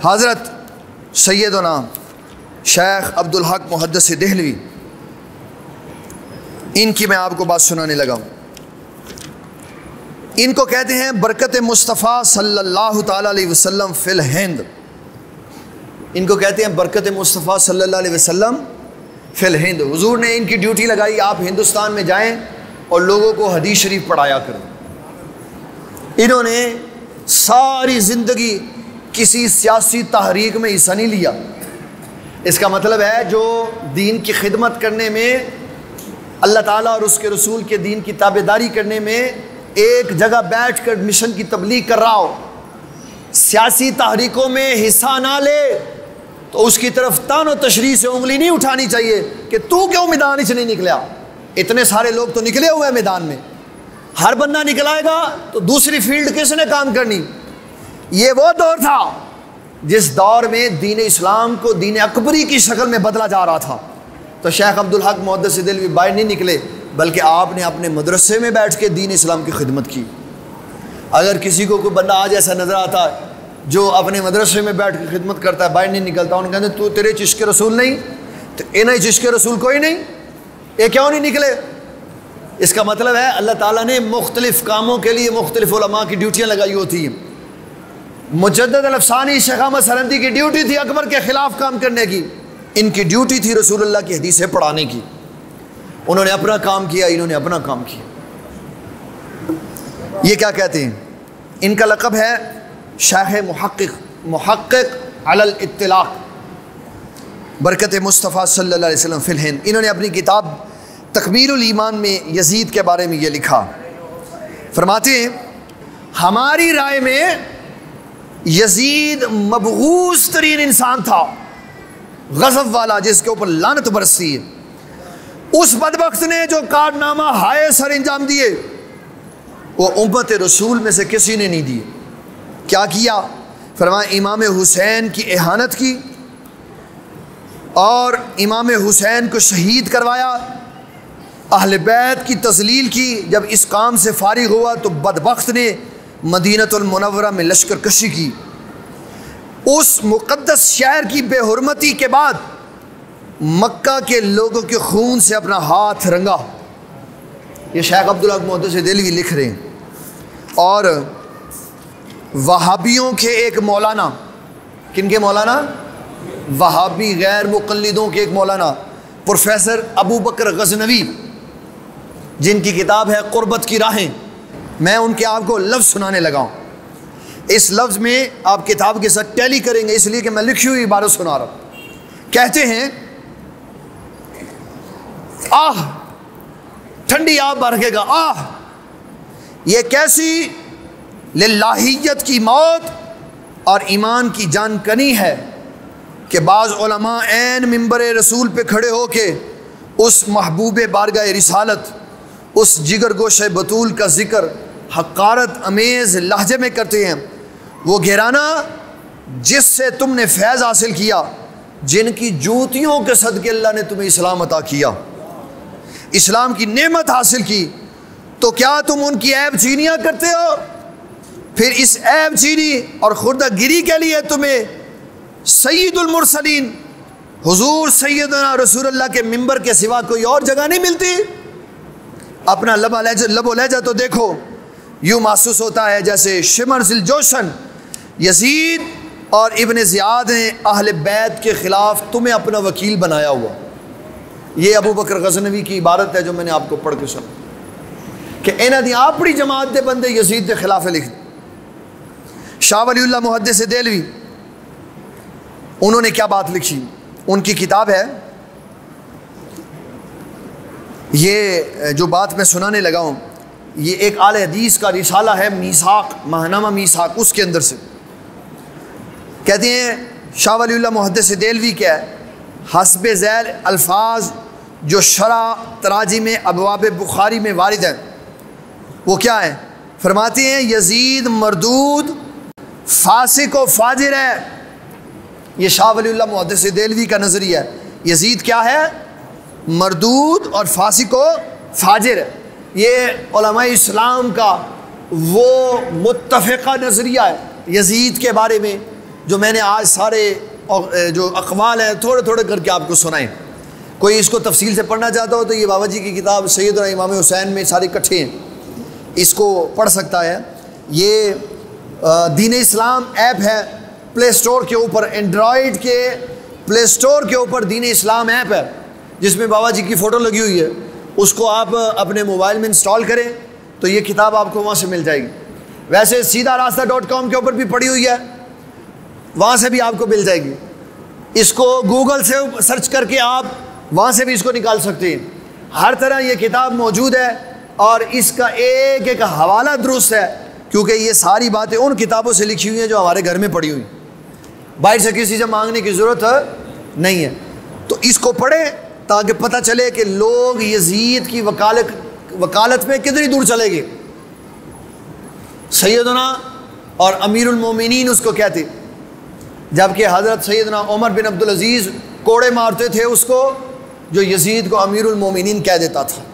حضرت سیدنا شیخ عبدالحق محدث دہلوی، ان کی میں آپ کو بات سنانے لگا ہوں۔ ان کو کہتے ہیں برکت مصطفیٰ صلی اللہ تعالیٰ علیہ وسلم فی الہند۔ ان کو کہتے ہیں برکت مصطفیٰ صلی اللہ علیہ وسلم فی الہند۔ حضور نے ان کی ڈیوٹی لگائی، آپ ہندوستان میں جائیں اور لوگوں کو حدیث شریف پڑھایا کریں۔ انہوں نے ساری زندگی کسی سیاسی تحریک میں حصہ نہیں لیا۔ اس کا مطلب ہے جو دین کی خدمت کرنے میں، اللہ تعالیٰ اور اس کے رسول کے دین کی تابعداری کرنے میں ایک جگہ بیٹھ کر مشن کی تبلیغ کر رہا ہو، سیاسی تحریکوں میں حصہ نہ لے، تو اس کی طرف تان و تشریح سے انگلی نہیں اٹھانی چاہیے کہ تو کیوں میدان سے نہیں نکلا۔ اتنے سارے لوگ تو نکلے ہوئے ہیں میدان میں، ہر بندہ نکل آئے گا تو دوسری فیلڈ کس نے کام کرنی؟ یہ وہ دور تھا جس دور میں دین اسلام کو دین اکبری کی شکل میں بدلا جا رہا تھا۔ تو شیخ عبدالحق محدث دہلوی باہر نہیں نکلے، بلکہ آپ نے اپنے مدرسے میں بیٹھ کے دین اسلام کی خدمت کی۔ اگر کسی کو کوئی بندہ آج ایسا نظر آتا ہے جو اپنے مدرسے میں بیٹھ کے خدمت کرتا ہے، باہر نہیں نکلتا، ان کہتے ہیں تو تیرے چشق رسول نہیں، تو انہیں چشق رسول کوئی نہیں، یہ کیوں نہیں نکلے؟ اس کا مطلب ہے اللہ تعالیٰ نے مختلف کاموں کے لیے مختلف علماء کی ڈیوٹیاں لگائی ہوتی ہیں۔ مجدد الافسانی شیخ احمد سرہندی کی ڈیوٹی تھی اکبر کے خلاف کام کرنے کی، ان کی ڈیوٹی تھی رسول اللہ کی حدیثیں پڑھانے کی۔ انہوں نے اپنا کام کیا، انہوں نے اپنا کام کیا۔ یہ کیا کہتے ہیں؟ ان کا لقب ہے شیخ محقق علی الاطلاق، برکت مصطفیٰ صلی اللہ علیہ وسلم فی الہند۔ انہوں نے اپنی کتاب تکمیل الایمان میں یزید کے بارے میں یہ لکھا، فرماتے ہیں ہماری رائے میں یزید مبغوض ترین انسان تھا، غضب والا، جس کے اوپر لعنت برستی ہے۔ اس بدبخت نے جو کارنامہ ہائے سر انجام دیے وہ امت رسول میں سے کسی نے نہیں دیے۔ کیا کیا؟ فرمایا امام حسین کی اہانت کی اور امام حسین کو شہید کروایا، اہل بیت کی تذلیل کی۔ جب اس کام سے فارغ ہوا تو بدبخت نے مدینہ المنورہ میں لشکر کشی کی، اس مقدس شہر کی بے حرمتی کے بعد مکہ کے لوگوں کے خون سے اپنا ہاتھ رنگا۔ یہ شیخ عبدالحق محدث دہلوی لکھ رہے ہیں۔ اور وہابیوں کے ایک مولانا، کن کے مولانا؟ وہابی غیر مقلدوں کے ایک مولانا پروفیسر ابو بکر غزنوی، جن کی کتاب ہے قربت کی راہیں، میں ان کے آپ کو لفظ سنانے لگا ہوں۔ اس لفظ میں آپ کتاب کے ساتھ ٹیلی کریں گے، اس لیے کہ میں لکھی ہوئی عبارت سنا رہا ہوں۔ کہتے ہیں آہ، ٹھنڈی آب برکے گا، آہ یہ کیسی للہیت کی موت اور ایمان کی جان کنی ہے کہ بعض علماء عین منبر رسول پہ کھڑے ہو کے اس محبوب بارگاہ رسالت، اس جگر گوشہ بطول کا ذکر حقارت امیز لہجے میں کرتے ہیں۔ وہ گھرانہ جس سے تم نے فیض حاصل کیا، جن کی جوتیوں کے صدقے اللہ نے تمہیں اسلام عطا کیا، اسلام کی نعمت حاصل کی، تو کیا تم ان کی عیب چینیاں کرتے ہو؟ پھر اس عیب چینی اور خوردہ گری کے لیے تمہیں سید المرسلین حضور سیدنا رسول اللہ کے منبر کے سوا کوئی اور جگہ نہیں ملتی؟ اپنا لب و لہجہ تو دیکھو، یوں محسوس ہوتا ہے جیسے شمر ذی الجوشن یزید اور ابن زیاد نے اہل بیت کے خلاف تمہیں اپنا وکیل بنایا ہوا۔ یہ ابو بکر غزنوی کی عبارت ہے جو میں نے آپ کو پڑھ کے سنا کہ انہاں دی اپنی جماعت دے بندے یزید کے خلاف لکھ دے۔ شاہ ولی اللہ محدث دہلوی، انہوں نے کیا بات لکھی؟ ان کی کتاب ہے، یہ جو بات میں سنانے لگا ہوں یہ ایک اعلی حدیث کا رسالہ ہے، میثاق، ماہنامہ میثاق، اس کے اندر سے کہتے ہیں شاہ ولی اللہ محدث دہلوی کیا ہے، حسب ذیل الفاظ جو شرح تراجم ابواب بخاری میں وارد ہیں وہ کیا ہے؟ فرماتے ہیں یزید مردود، فاسق و فاجر ہے۔ یہ شاہ ولی اللہ محدث دہلوی کا نظریہ ہے۔ یزید کیا ہے؟ مردود اور فاسق و فاجر ہے۔ یہ علماء اسلام کا وہ متفقہ نظریہ ہے یزید کے بارے میں جو میں نے آج سارے جو اقوال ہیں تھوڑے تھوڑے کر کے آپ کو سنائیں. کوئی اس کو تفصیل سے پڑھنا چاہتا ہو تو یہ بابا جی کی کتاب سیدنا امام حسین میں سارے اکٹھے ہیں, اس کو پڑھ سکتا ہے. یہ دین اسلام ایپ ہے پلے اسٹور کے اوپر, اینڈرائڈ کے پلے اسٹور کے اوپر دین اسلام ایپ ہے جس میں بابا جی کی فوٹو لگی ہوئی ہے. اس کو آپ اپنے موبائل میں انسٹال کریں تو یہ کتاب آپ کو وہاں سے مل جائے گی. ویسے سیدھا راستہ .com کے اوپر بھی پڑی ہوئی ہے, وہاں سے بھی آپ کو مل جائے گی. اس کو گوگل سے سرچ کر کے آپ وہاں سے بھی اس کو نکال سکتے ہیں. ہر طرح یہ کتاب موجود ہے اور اس کا ایک ایک حوالہ درست ہے, کیونکہ یہ ساری باتیں ان کتابوں سے لکھی ہوئی ہیں جو ہمارے گھر میں پڑی ہوئی ہیں, باہر سے کسی سے مانگنے کی ضرورت نہیں ہے. تو اس کو پڑھیں تاکہ پتہ چلے کہ لوگ یزید کی وکالت میں کتنی دور چلے گئے. سیدنا اور امیر المومنین اس کو کہتے, جبکہ حضرت سیدنا عمر بن عبدالعزیز کوڑے مارتے تھے اس کو جو یزید کو امیر المومنین کہہ دیتا تھا.